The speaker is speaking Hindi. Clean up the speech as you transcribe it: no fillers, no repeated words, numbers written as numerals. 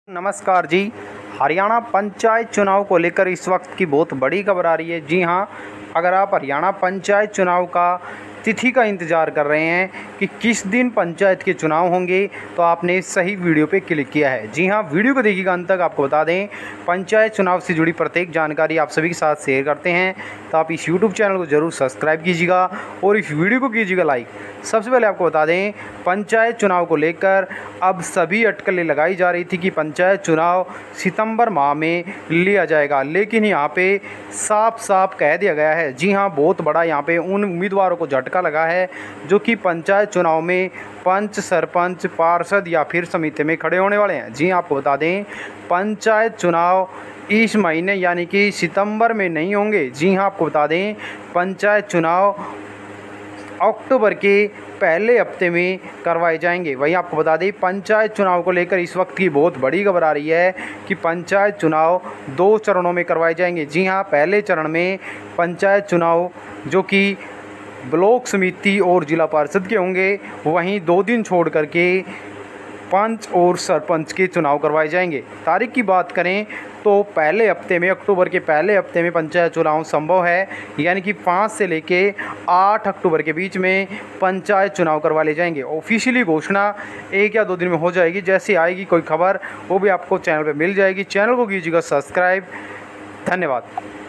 नमस्कार जी। हरियाणा पंचायत चुनाव को लेकर इस वक्त की बहुत बड़ी खबर आ रही है। जी हां, अगर आप हरियाणा पंचायत चुनाव का तिथि का इंतज़ार कर रहे हैं कि किस दिन पंचायत के चुनाव होंगे, तो आपने सही वीडियो पे क्लिक किया है। जी हां, वीडियो को देखिएगा अंत तक। आपको बता दें, पंचायत चुनाव से जुड़ी प्रत्येक जानकारी आप सभी के साथ शेयर करते हैं, तो आप इस यूट्यूब चैनल को ज़रूर सब्सक्राइब कीजिएगा और इस वीडियो को कीजिएगा लाइक। सबसे पहले आपको बता दें, पंचायत चुनाव को लेकर अब सभी अटकलें लगाई जा रही थी कि पंचायत चुनाव सितंबर माह में लिया जाएगा, लेकिन यहाँ पे साफ साफ कह दिया गया है। जी हाँ, बहुत बड़ा यहाँ पे उन उम्मीदवारों को झटका लगा है जो कि पंचायत चुनाव में पंच, सरपंच, पार्षद या फिर समिति में खड़े होने वाले हैं। जी हाँ, आपको बता दें, पंचायत चुनाव इस महीने यानी कि सितंबर में नहीं होंगे। जी हाँ, आपको बता दें, पंचायत चुनाव अक्टूबर के पहले हफ्ते में करवाए जाएंगे। वहीं आपको बता दें, पंचायत चुनाव को लेकर इस वक्त की बहुत बड़ी खबर आ रही है कि पंचायत चुनाव 2 चरणों में करवाए जाएंगे। जी हां, पहले चरण में पंचायत चुनाव जो कि ब्लॉक समिति और जिला परिषद के होंगे, वहीं 2 दिन छोड़ करके पंच और सरपंच के चुनाव करवाए जाएंगे। तारीख की बात करें तो पहले हफ्ते में, अक्टूबर के पहले हफ्ते में पंचायत चुनाव संभव है, यानी कि 5 से लेके 8 अक्टूबर के बीच में पंचायत चुनाव करवा ले जाएंगे। ऑफिशियली घोषणा 1 या 2 दिन में हो जाएगी। जैसे आएगी कोई खबर, वो भी आपको चैनल पे मिल जाएगी। चैनल को कीजिएगा सब्सक्राइब। धन्यवाद।